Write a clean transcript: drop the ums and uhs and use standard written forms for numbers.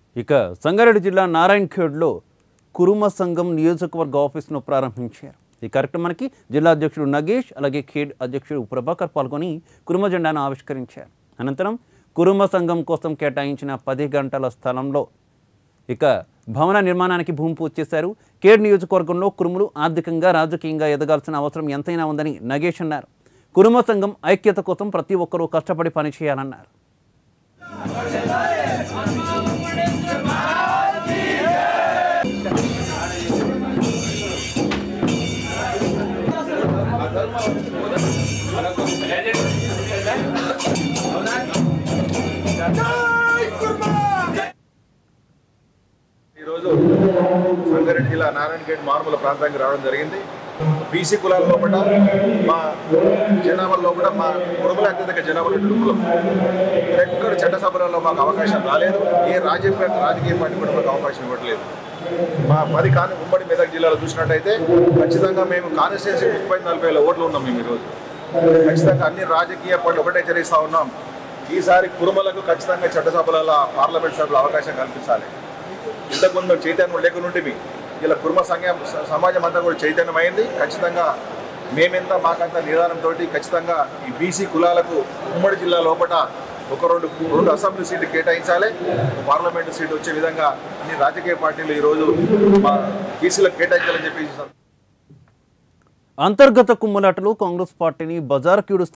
ఇక సంగారెడ్డి జిల్లా నారాయణఖేడ్లో కురుమ సంఘం నియోజకవర్గ ఆఫీసును ప్రారంభించారు. ఈ కార్యక్రమానికి జిల్లా అధ్యక్షుడు నగేష్ అలాగే ఖేడ్ అధ్యక్షుడు ప్రభాకర్ పాల్గొని కురుమ జెండాను ఆవిష్కరించారు. అనంతరం కురుమ సంఘం కోసం కేటాయించిన 10 గంటల స్థలంలో ఇక భవన నిర్మాణానికి భూమి పూజ చేశారు. ఖేడ్ నియోజకవర్గంలో కురుములు ఆర్థికంగా రాజకీయంగా ఎదగాల్సిన అవసరం ఎంతైనా ఉందని నగేష్ అన్నారు. కురుమ సంఘం ఐక్యత కోసం ప్రతి ఒక్కరూ కష్టపడి పనిచేయాలన్నారు. ఈరోజు సంగారెడ్డి జిల్లా నారాయణఖేడ్ మారుమూల ప్రాంతానికి రావడం జరిగింది. బీసీ కులాల్లో కూడా మా జనాభాలో కూడా మా కుటుంబాల అత్యధిక జనాభా కుటుంబం ఎక్కడ చట్టసభలలో మాకు అవకాశం రాలేదు. ఏ రాజకీయ పార్టీ కూడా మాకు అవకాశం ఇవ్వట్లేదు. మా 10 ఉమ్మడి మెదక్ జిల్లాలో చూసినట్టయితే ఖచ్చితంగా మేము కాన్స్టిట్యున్సీ 30-40 ఓట్లు ఉన్నాం. మేము ఈరోజు ఖచ్చితంగా అన్ని రాజకీయ పార్టీలు ఒకటే హెచ్చరిస్తూ ఉన్నాం. ఈసారి కురుమలకు ఖచ్చితంగా చట్టసభలలో పార్లమెంట్ సభలో అవకాశం కల్పించాలి. ఇంతకుముందు చైతన్యం లేకుండా ఇలా కుర్మ సమాజం అంతా కూడా చైతన్యమైంది. ఖచ్చితంగా మేమెంత మాకంత నిదానంతో ఖచ్చితంగా ఈ బీసీ కులాలకు ఉమ్మడి జిల్లా లోపల రెండు అసెంబ్లీ సీట్లు కేటాయించాలి. పార్లమెంటు సీటు వచ్చే విధంగా అన్ని రాజకీయ పార్టీలు ఈరోజు మా బీసీలకు కేటాయించాలని చెప్పి అంతర్గత కుమ్ములాటలు కాంగ్రెస్ పార్టీని బజారుకీడు